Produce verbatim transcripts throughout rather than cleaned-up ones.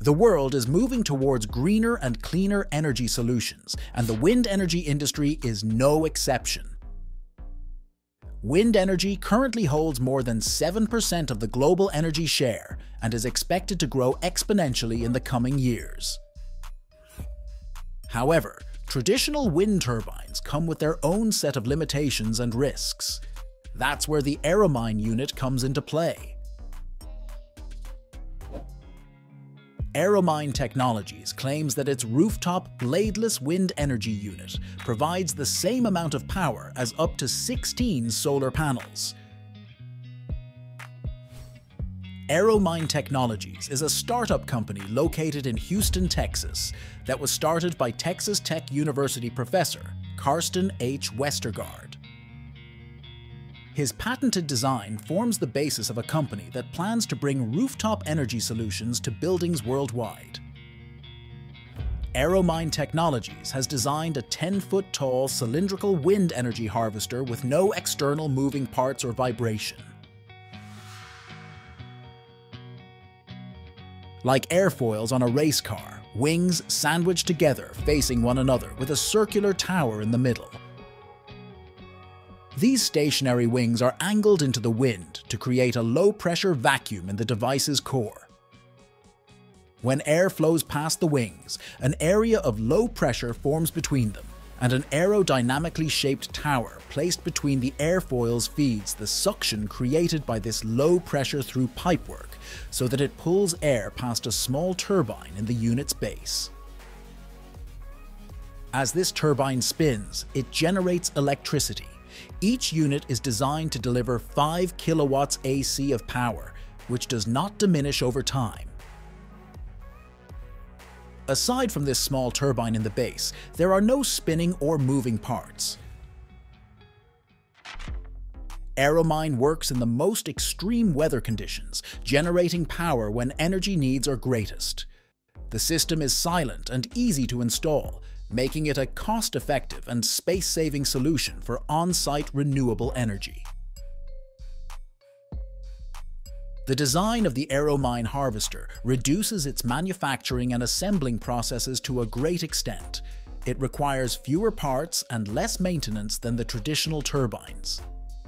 The world is moving towards greener and cleaner energy solutions, and the wind energy industry is no exception. Wind energy currently holds more than seven percent of the global energy share and is expected to grow exponentially in the coming years. However, traditional wind turbines come with their own set of limitations and risks. That's where the Aeromine unit comes into play. Aeromine Technologies claims that its rooftop bladeless wind energy unit provides the same amount of power as up to sixteen solar panels. Aeromine Technologies is a startup company located in Houston, Texas, that was started by Texas Tech University professor Karsten H. Westergaard. His patented design forms the basis of a company that plans to bring rooftop energy solutions to buildings worldwide. Aeromine Technologies has designed a ten foot tall cylindrical wind energy harvester with no external moving parts or vibration. Like airfoils on a race car, wings sandwiched together facing one another with a circular tower in the middle. These stationary wings are angled into the wind to create a low-pressure vacuum in the device's core. When air flows past the wings, an area of low pressure forms between them, and an aerodynamically shaped tower placed between the airfoils feeds the suction created by this low pressure through pipework so that it pulls air past a small turbine in the unit's base. As this turbine spins, it generates electricity. Each unit is designed to deliver five kilowatts A C of power, which does not diminish over time. Aside from this small turbine in the base, there are no spinning or moving parts. Aeromine works in the most extreme weather conditions, generating power when energy needs are greatest. The system is silent and easy to install, making it a cost-effective and space-saving solution for on-site renewable energy. The design of the Aeromine harvester reduces its manufacturing and assembling processes to a great extent. It requires fewer parts and less maintenance than the traditional turbines.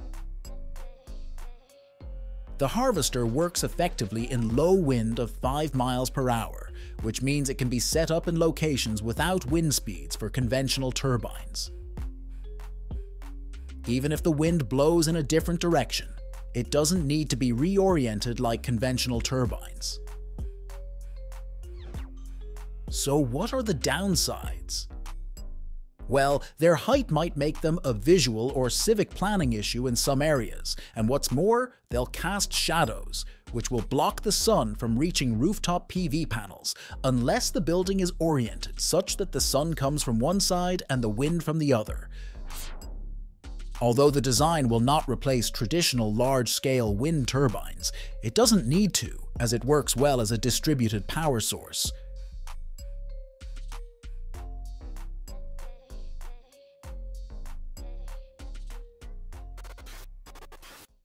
The harvester works effectively in low wind of five miles per hour, which means it can be set up in locations without wind speeds for conventional turbines. Even if the wind blows in a different direction, it doesn't need to be reoriented like conventional turbines. So what are the downsides? Well, their height might make them a visual or civic planning issue in some areas, and what's more, they'll cast shadows, which will block the sun from reaching rooftop P V panels, unless the building is oriented such that the sun comes from one side and the wind from the other. Although the design will not replace traditional large-scale wind turbines, it doesn't need to, as it works well as a distributed power source.